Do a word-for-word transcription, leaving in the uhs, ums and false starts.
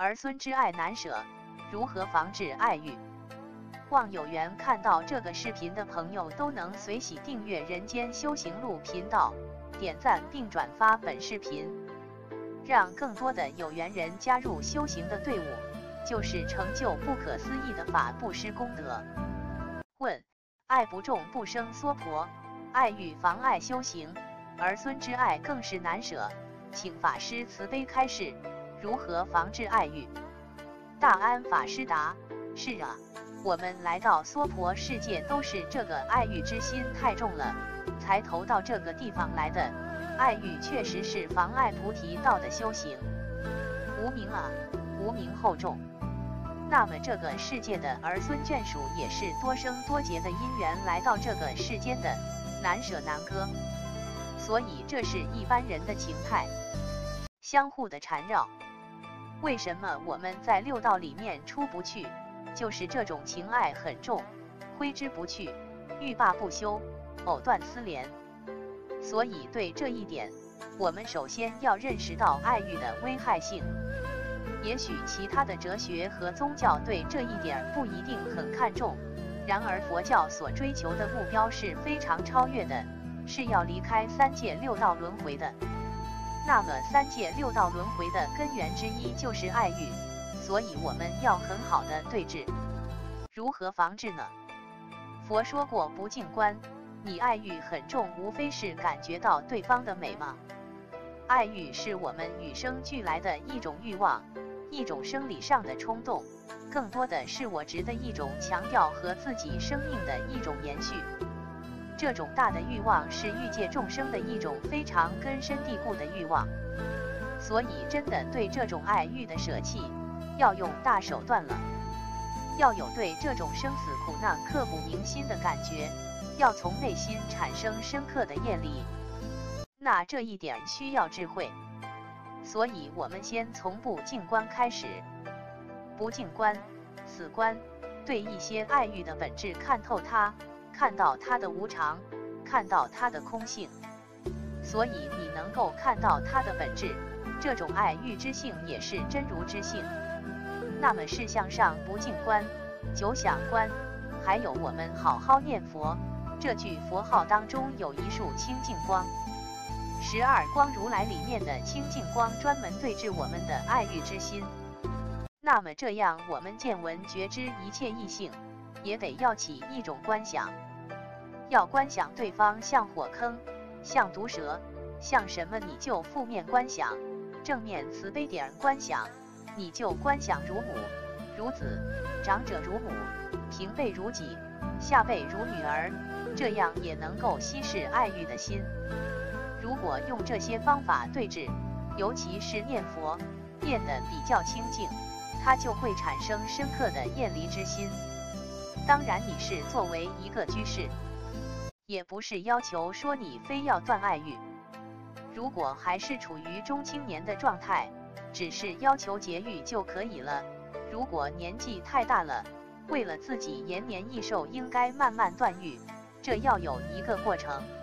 儿孙之爱难舍，如何防治爱欲？望有缘看到这个视频的朋友都能随喜订阅人间修行路频道，点赞并转发本视频，让更多的有缘人加入修行的队伍，就是成就不可思议的法布施功德。问：爱不重不生娑婆，爱欲妨碍修行，儿孙之爱更是难舍，请法师慈悲开示，如何防治爱欲？大安法师答：是啊，我们来到娑婆世界都是这个爱欲之心太重了，才投到这个地方来的。爱欲确实是妨碍菩提道的修行。无名啊，无名厚重。那么这个世界的儿孙眷属也是多生多劫的因缘来到这个世间的，难舍难割。所以这是一般人的情态，相互的缠绕。为什么我们在六道里面出不去？就是这种情爱很重，挥之不去，欲罢不休，藕断丝连。所以对这一点，我们首先要认识到爱欲的危害性。也许其他的哲学和宗教对这一点不一定很看重，然而佛教所追求的目标是非常超越的，是要离开三界六道轮回的。那么三界六道轮回的根源之一就是爱欲，所以我们要很好的对治。如何防治呢？佛说过不净观，你爱欲很重，无非是感觉到对方的美吗？爱欲是我们与生俱来的一种欲望，一种生理上的冲动，更多的是我执的一种强调和自己生命的一种延续。这种大的欲望是欲界众生的一种非常根深蒂固的欲望，所以真的对这种爱欲的舍弃，要用大手段了。要有对这种生死苦难刻骨铭心的感觉，要从内心产生深刻的业力，那这一点需要智慧。所以我们先从不净观开始。不净观，此观对一些爱欲的本质看透它，看到它的无常，看到它的空性。所以你能够看到它的本质，这种爱欲之性也是真如之性。那么事项上不净观、九想观，还有我们好好念佛，这句佛号当中有一束清净光。十二光如来里面的清净光专门对治我们的爱欲之心。那么这样我们见闻觉知一切异性，也得要起一种观想，要观想对方像火坑，像毒蛇，像什么你就负面观想，正面慈悲点观想，你就观想如母如子，长者如母，平辈如己，下辈如女儿，这样也能够稀释爱欲的心。如果用这些方法对治，尤其是念佛念得比较清净，它就会产生深刻的厌离之心。当然你是作为一个居士，也不是要求说你非要断爱欲。如果还是处于中青年的状态，只是要求节欲就可以了。如果年纪太大了，为了自己延年益寿，应该慢慢断欲，这要有一个过程。